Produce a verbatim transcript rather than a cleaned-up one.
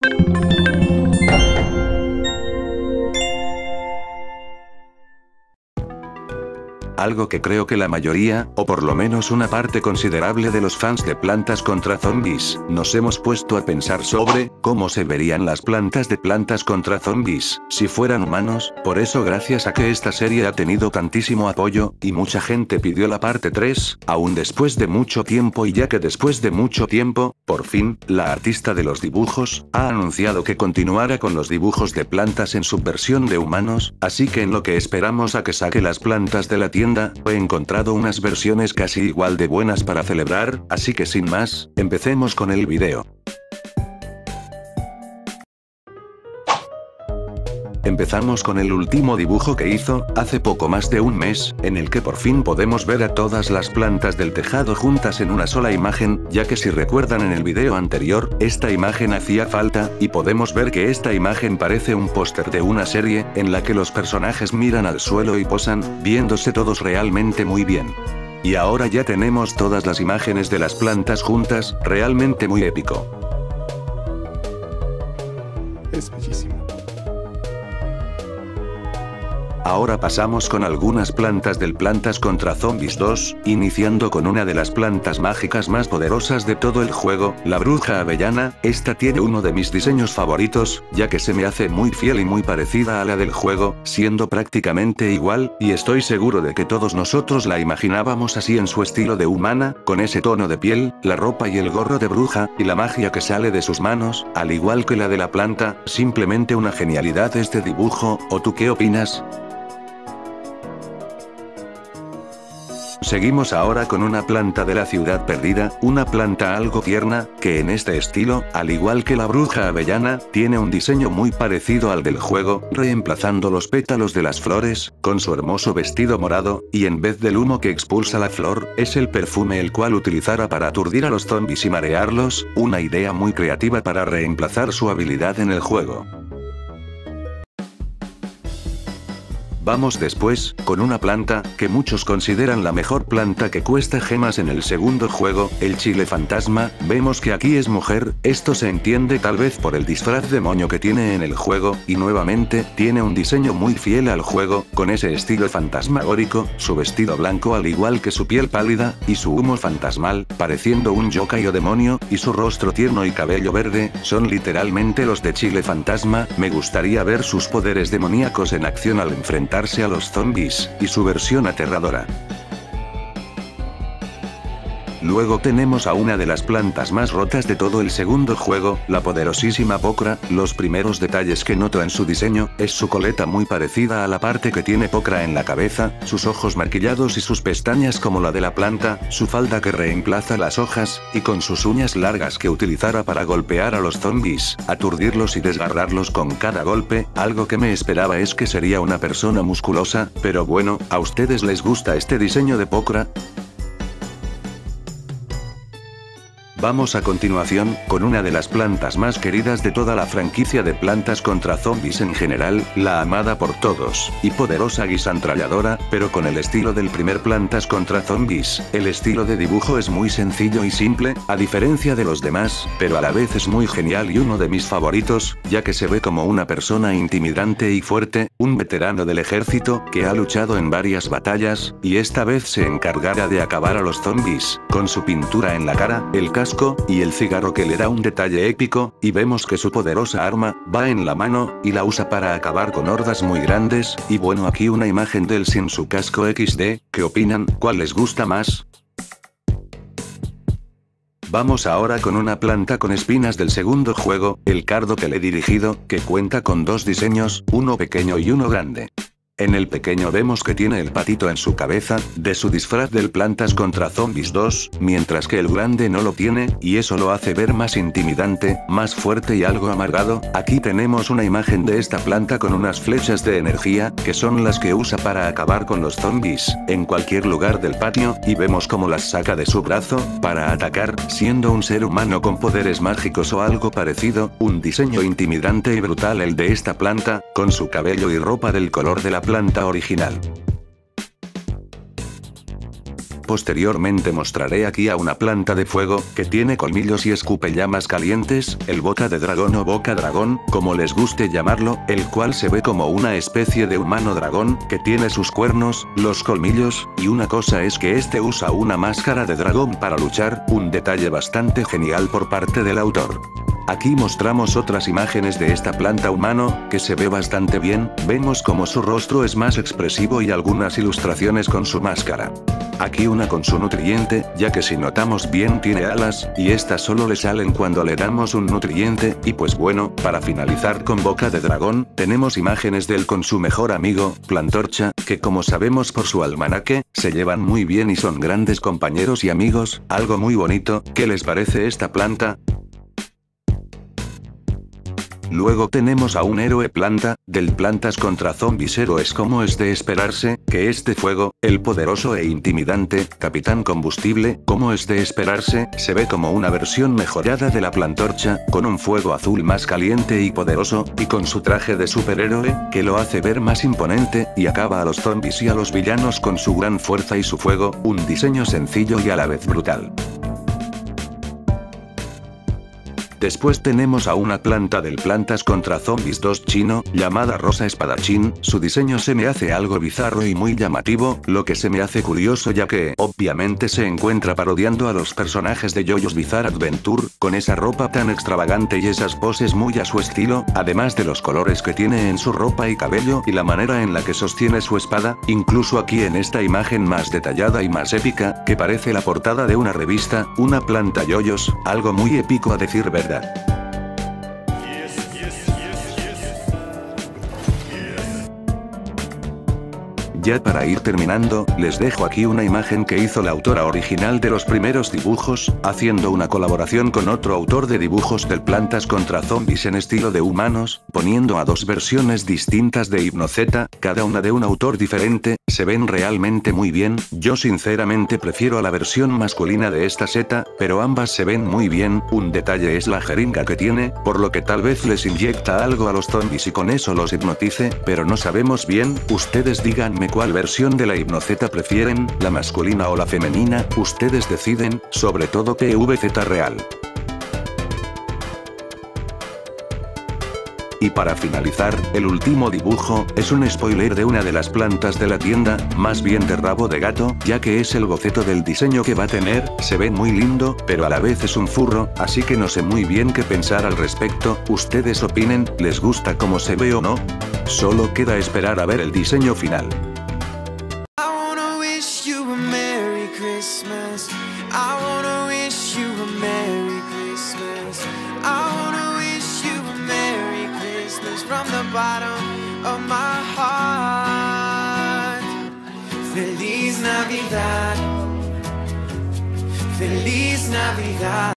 Algo que creo que la mayoría, o por lo menos una parte considerable de los fans de Plantas contra Zombies, nos hemos puesto a pensar sobre cómo se verían las plantas de Plantas contra Zombies si fueran humanos. Por eso, gracias a que esta serie ha tenido tantísimo apoyo, y mucha gente pidió la parte tres, aún después de mucho tiempo, y ya que después de mucho tiempo, por fin, la artista de los dibujos ha anunciado que continuará con los dibujos de plantas en su versión de humanos, así que en lo que esperamos a que saque las plantas de la tienda, he encontrado unas versiones casi igual de buenas para celebrar, así que sin más, empecemos con el video. Empezamos con el último dibujo que hizo, hace poco más de un mes, en el que por fin podemos ver a todas las plantas del tejado juntas en una sola imagen, ya que si recuerdan en el video anterior, esta imagen hacía falta, y podemos ver que esta imagen parece un póster de una serie, en la que los personajes miran al suelo y posan, viéndose todos realmente muy bien. Y ahora ya tenemos todas las imágenes de las plantas juntas, realmente muy épico. Es bellísimo. Ahora pasamos con algunas plantas del Plantas contra Zombies dos, iniciando con una de las plantas mágicas más poderosas de todo el juego, la bruja avellana. Esta tiene uno de mis diseños favoritos, ya que se me hace muy fiel y muy parecida a la del juego, siendo prácticamente igual, y estoy seguro de que todos nosotros la imaginábamos así en su estilo de humana, con ese tono de piel, la ropa y el gorro de bruja, y la magia que sale de sus manos, al igual que la de la planta. Simplemente una genialidad este dibujo, ¿o tú qué opinas? Seguimos ahora con una planta de la ciudad perdida, una planta algo tierna, que en este estilo, al igual que la bruja avellana, tiene un diseño muy parecido al del juego, reemplazando los pétalos de las flores, con su hermoso vestido morado, y en vez del humo que expulsa la flor, es el perfume el cual utilizará para aturdir a los zombies y marearlos, una idea muy creativa para reemplazar su habilidad en el juego. Vamos después, con una planta, que muchos consideran la mejor planta que cuesta gemas en el segundo juego, el chile fantasma. Vemos que aquí es mujer, esto se entiende tal vez por el disfraz de moño que tiene en el juego, y nuevamente, tiene un diseño muy fiel al juego, con ese estilo fantasmagórico, su vestido blanco al igual que su piel pálida, y su humo fantasmal, pareciendo un yokai o demonio, y su rostro tierno y cabello verde, son literalmente los de chile fantasma. Me gustaría ver sus poderes demoníacos en acción al enfrentar a los zombies, y su versión aterradora. Luego tenemos a una de las plantas más rotas de todo el segundo juego, la poderosísima Pokra. Los primeros detalles que noto en su diseño, es su coleta muy parecida a la parte que tiene Pokra en la cabeza, sus ojos maquillados y sus pestañas como la de la planta, su falda que reemplaza las hojas, y con sus uñas largas que utilizará para golpear a los zombies, aturdirlos y desgarrarlos con cada golpe. Algo que me esperaba es que sería una persona musculosa, pero bueno, ¿a ustedes les gusta este diseño de Pokra? Vamos a continuación, con una de las plantas más queridas de toda la franquicia de Plantas contra Zombies en general, la amada por todos, y poderosa guisantralladora, pero con el estilo del primer Plantas contra Zombies. El estilo de dibujo es muy sencillo y simple, a diferencia de los demás, pero a la vez es muy genial y uno de mis favoritos, ya que se ve como una persona intimidante y fuerte, un veterano del ejército, que ha luchado en varias batallas, y esta vez se encargará de acabar a los zombies, con su pintura en la cara, el casco, y el cigarro que le da un detalle épico, y vemos que su poderosa arma, va en la mano, y la usa para acabar con hordas muy grandes. Y bueno, aquí una imagen de él sin su casco equis de, ¿qué opinan? ¿Cuál les gusta más? Vamos ahora con una planta con espinas del segundo juego, el cardo que le he dirigido, que cuenta con dos diseños, uno pequeño y uno grande. En el pequeño vemos que tiene el patito en su cabeza, de su disfraz del Plantas contra Zombies dos, mientras que el grande no lo tiene, y eso lo hace ver más intimidante, más fuerte y algo amargado. Aquí tenemos una imagen de esta planta con unas flechas de energía, que son las que usa para acabar con los zombies, en cualquier lugar del patio, y vemos cómo las saca de su brazo, para atacar, siendo un ser humano con poderes mágicos o algo parecido. Un diseño intimidante y brutal el de esta planta, con su cabello y ropa del color de la planta original. Posteriormente mostraré aquí a una planta de fuego, que tiene colmillos y escupe llamas calientes, el boca de dragón o boca dragón, como les guste llamarlo, el cual se ve como una especie de humano dragón, que tiene sus cuernos, los colmillos, y una cosa es que este usa una máscara de dragón para luchar, un detalle bastante genial por parte del autor. Aquí mostramos otras imágenes de esta planta humano, que se ve bastante bien, vemos como su rostro es más expresivo y algunas ilustraciones con su máscara. Aquí una con su nutriente, ya que si notamos bien tiene alas, y estas solo le salen cuando le damos un nutriente, y pues bueno, para finalizar con boca de dragón, tenemos imágenes de él con su mejor amigo, Plantorcha, que como sabemos por su almanaque, se llevan muy bien y son grandes compañeros y amigos, algo muy bonito. ¿Qué les parece esta planta? Luego tenemos a un héroe planta, del Plantas contra Zombies héroes como es de esperarse, que es de fuego, el poderoso e intimidante, Capitán Combustible, como es de esperarse, se ve como una versión mejorada de la Plantorcha, con un fuego azul más caliente y poderoso, y con su traje de superhéroe, que lo hace ver más imponente, y acaba a los zombies y a los villanos con su gran fuerza y su fuego, un diseño sencillo y a la vez brutal. Después tenemos a una planta del Plantas contra Zombies dos chino, llamada Rosa Espadachín, su diseño se me hace algo bizarro y muy llamativo, lo que se me hace curioso ya que, obviamente se encuentra parodiando a los personajes de JoJo's Bizarre Adventure, con esa ropa tan extravagante y esas poses muy a su estilo, además de los colores que tiene en su ropa y cabello y la manera en la que sostiene su espada, incluso aquí en esta imagen más detallada y más épica, que parece la portada de una revista, una planta JoJo's, algo muy épico a decir verdad. Ya para ir terminando, les dejo aquí una imagen que hizo la autora original de los primeros dibujos, haciendo una colaboración con otro autor de dibujos del Plantas contra Zombies en estilo de humanos, poniendo a dos versiones distintas de Hypno-Z, cada una de un autor diferente, se ven realmente muy bien. Yo sinceramente prefiero a la versión masculina de esta seta, pero ambas se ven muy bien. Un detalle es la jeringa que tiene, por lo que tal vez les inyecta algo a los zombies y con eso los hipnotice, pero no sabemos bien. Ustedes díganme cuál versión de la Hypno-Z prefieren, la masculina o la femenina, ustedes deciden, sobre todo P V Z real. Y para finalizar, el último dibujo, es un spoiler de una de las plantas de la tienda, más bien de rabo de gato, ya que es el boceto del diseño que va a tener, se ve muy lindo, pero a la vez es un furro, así que no sé muy bien qué pensar al respecto. Ustedes opinen, ¿les gusta cómo se ve o no? Solo queda esperar a ver el diseño final. Christmas. I wanna wish you a Merry Christmas. I wanna wish you a Merry Christmas from the bottom of my heart. Feliz Navidad. Feliz Navidad.